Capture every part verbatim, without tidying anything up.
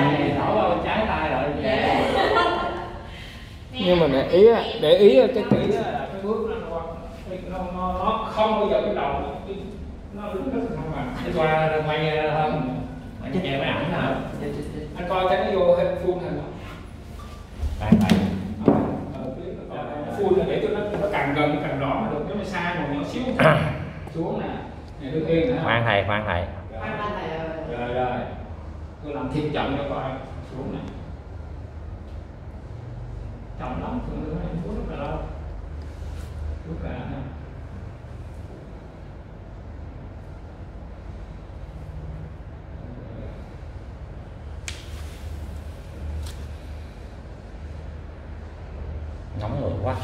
này thổi vào trái tay rồi. Nhưng mà để ý để ý cái kỹ là cái bước nó nó nó, nó không bao giờ cái đầu nó nó đứng rất là thăng bằng. Đi qua quay hơn anh nghe mấy ảnh hả? Anh coi cái nó vô hết full hình không? Tại tại full là để cho nó nó càng gần càng rõ mà được, nếu mà xa một nhỏ xíu xuống nè, này đứng yên nữa. Khoan thầy, khoan thầy. Rồi rồi, tôi làm thêm chậm cho coi xuống này. Chậm lắm, thường thường em xuống rất là lâu. Lúc ra ha. Nóng người quá.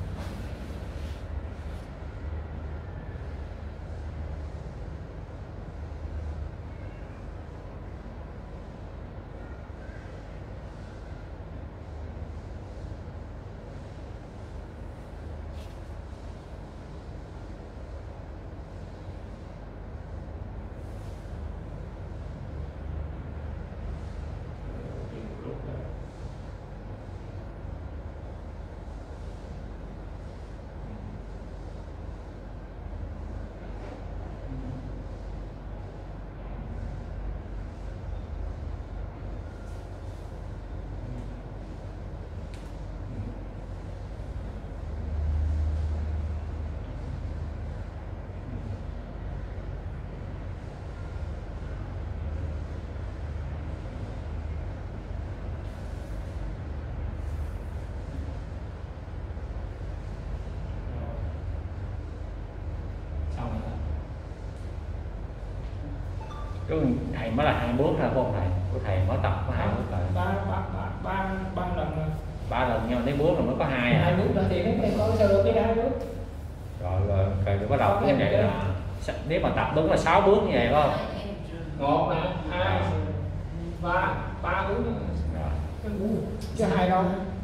Cái thầy mới là hai bước thôi không thầy? Của thầy mới tập có hai bước rồi. Ba ba ba ba ba lần rồi. Ba lần nhưng mà đến bước rồi mới có hai à. Hai bước nữa thì em có sơ lược cái hai bước. Rồi rồi rồi bắt đầu như vậy là nếu mà tập đúng là sáu bước như vậy phải không? Một nè, hai, ba, ba bước nữa. Rồi. Chứ hai đâu.